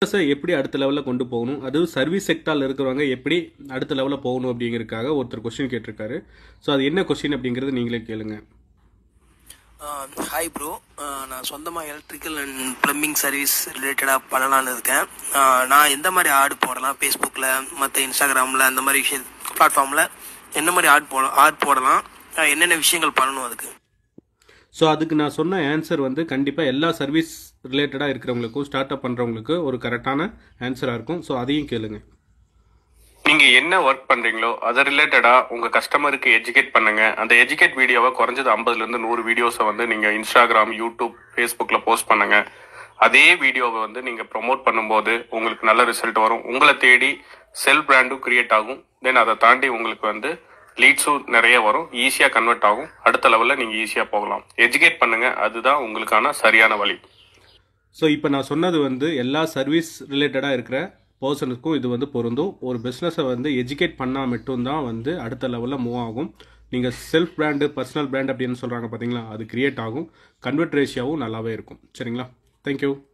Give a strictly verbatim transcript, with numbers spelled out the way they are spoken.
எப்படி அடுத்த லெவலில் கொண்டு போகணும், அதுவும் சர்வீஸ் செக்டாரில் இருக்கிறவங்க எப்படி அடுத்த லெவலில் போகணும் அப்படிங்கிறதுக்காக ஒருத்தர் கொஸ்டின் கேட்டிருக்காரு. ஸோ அது என்ன கொஸ்டின் அப்படிங்கிறது நீங்களே கேளுங்க. ஹாய் ப்ரோ, நான் சொந்தமாக எலக்ட்ரிக்கல் அண்ட் ப்ளம்பிங் சர்வீஸ் ரிலேட்டடாக பண்ணலான்னு இருக்கேன். நான் எந்த மாதிரி ஆட் போடலாம், ஃபேஸ்புக்கில் மற்ற இன்ஸ்டாகிராமில் அந்த மாதிரி விஷயம் பிளாட்ஃபார்மில் என்ன மாதிரி ஆட் போடலாம் ஆட் போடலாம் என்னென்ன விஷயங்கள் பண்ணணும் அதுக்கு? ஸோ அதுக்கு நான் சொன்ன ஆன்சர் வந்து கண்டிப்பாக எல்லா சர்வீஸ் ரிலேட்டடாக இருக்கிறவங்களுக்கும் ஸ்டார்ட் அப் பண்ணுறவங்களுக்கு ஒரு கரெக்டான ஆன்சராக இருக்கும். ஸோ அதையும் கேளுங்க. நீங்கள் என்ன ஒர்க் பண்ணுறீங்களோ அதை ரிலேட்டடாக உங்கள் கஸ்டமருக்கு எஜுகேட் பண்ணுங்கள். அந்த எஜுகேட் வீடியோவை குறைஞ்சது ஐம்பதுலேருந்து நூறு வீடியோஸை வந்து நீங்கள் இன்ஸ்டாகிராம், யூடியூப், ஃபேஸ்புக்கில் போஸ்ட் பண்ணுங்கள். அதே வீடியோவை வந்து நீங்கள் ப்ரொமோட் பண்ணும்போது உங்களுக்கு நல்ல ரிசல்ட் வரும். உங்களை தேடி செல்ஃப் பிராண்டும் கிரியேட் ஆகும். தென் அதை தாண்டி உங்களுக்கு வந்து லீட்ஸும் நிறைய வரும், ஈஸியாக கன்வெர்ட் ஆகும். அடுத்த லெவலில் நீங்கள் ஈஸியாக போகலாம். எஜுகேட் பண்ணுங்கள், அதுதான் உங்களுக்கான சரியான வழி. ஸோ இப்போ நான் சொன்னது வந்து எல்லா சர்வீஸ் ரிலேட்டடாக இருக்கிற பர்சனுக்கும் இது வந்து பொருந்தும். ஒரு பிஸ்னஸை வந்து எஜுகேட் பண்ணால் மட்டும்தான் வந்து அடுத்த லெவலில் மூவ் ஆகும். நீங்கள் செல்ஃப் பிராண்டு, பர்சனல் பிராண்ட் அப்படின்னு சொல்கிறாங்க பார்த்தீங்களா, அது கிரியேட் ஆகும். கன்வெர்ட் ரேஷியோவும் நல்லாவே இருக்கும். சரிங்களா? தேங்க்யூ.